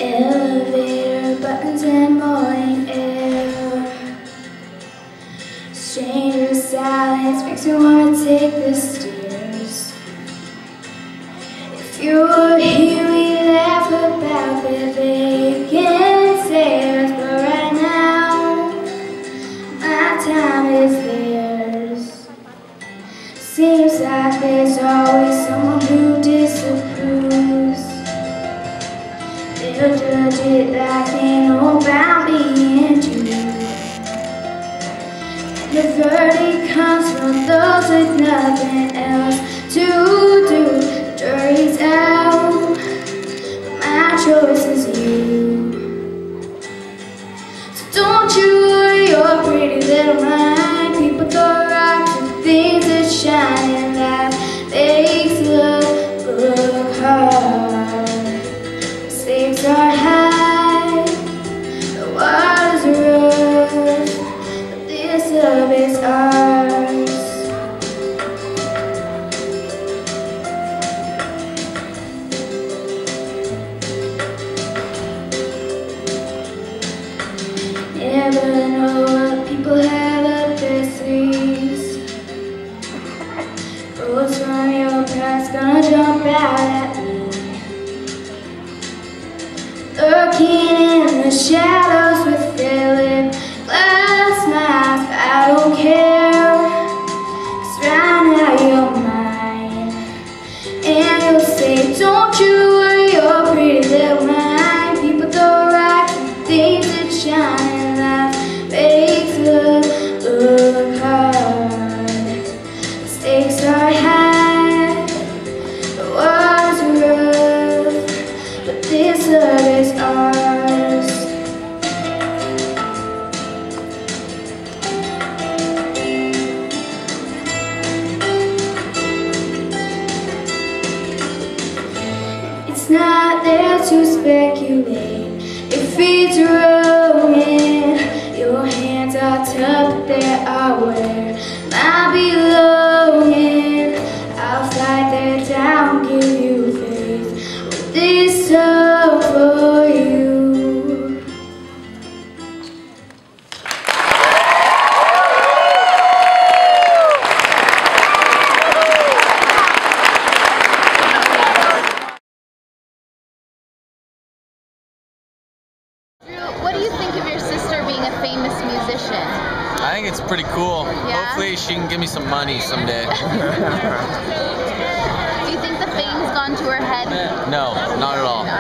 Elevator buttons and morning air. Stranger silence makes me want to take the stairs. If you were here, we laugh about the vacant stairs, but right now, my time is theirs. Seems like there's always someone who disapproves. They'll judge it like they know about me and you. The verdict comes from those with nothing else to do. The jury's out, but my choice is you. So don't you worry your pretty little mind. People throw rocks and things that shine, and life makes love look hard. Stakes are high, the water's rough, but this love is ours. Never know what people have up their sleeves. Ghosts from your past gonna jump out at me. Lurking in the shadows with their lip glass smiles. I don't care, 'cause right now you're mine. And you'll say, don't you worry your pretty little mind. People throw rocks and things that shine, and life makes love look hard. The stakes are high, the water's rough, but this love is ours. It's not there to speculate if it's rolling. Your hands are tough, but they are where my belonging. I'll fight that down, give you faith with this love for you. What do you think of your sister being a famous musician? I think it's pretty cool. Yeah? Hopefully she can give me some money someday. Do you think the fame's gone to her head? No, not at all.